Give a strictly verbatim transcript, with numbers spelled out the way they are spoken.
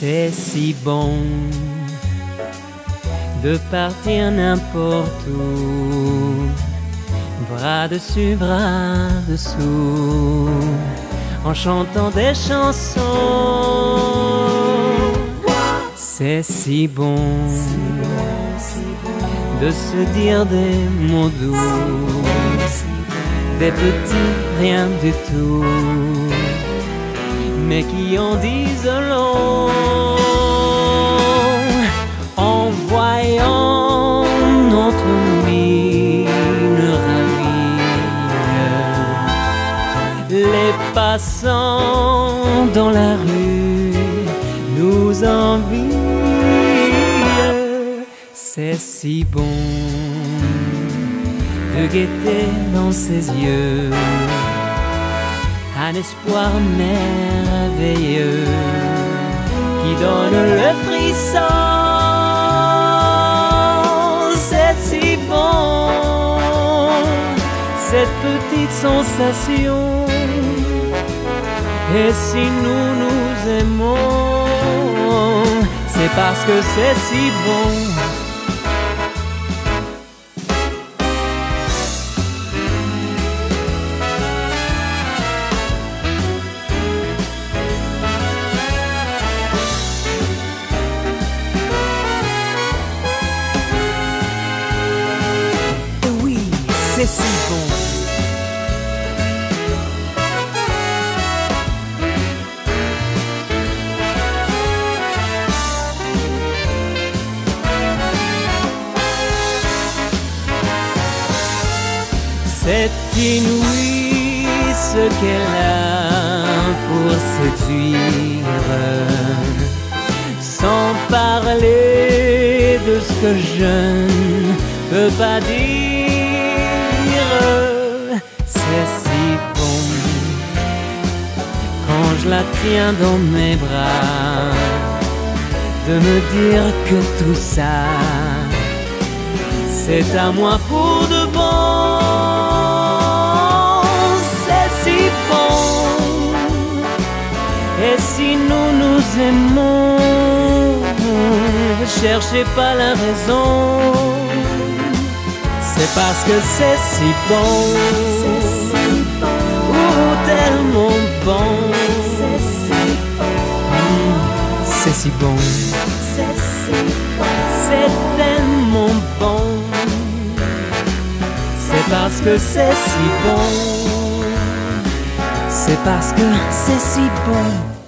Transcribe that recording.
C'est si bon de partir n'importe où, bras dessus, bras dessous, en chantant des chansons. C'est si bon de se dire des mots doux, des petits rien du tout, mais qui en disent long. En voyant notre mine ravie, les passants dans la rue nous envient. C'est si bon de guetter dans ses yeux un espoir merveilleux qui donne le frisson. C'est si bon, cette petite sensation. Et si nous nous aimons, c'est parce que c'est si bon. C'est si bon. C'est inouï ce qu'elle a pour séduire, sans parler de ce que je ne peux pas dire. C'est si bon quand je la tiens dans mes bras, de me dire que tout ça c'est à moi pour de bon. C'est si bon. Et si nous nous aimons, cherchez pas la raison, c'est parce que c'est si bon, oh tellement bon, c'est si bon, c'est tellement bon, c'est parce que c'est si bon, c'est parce que c'est si bon.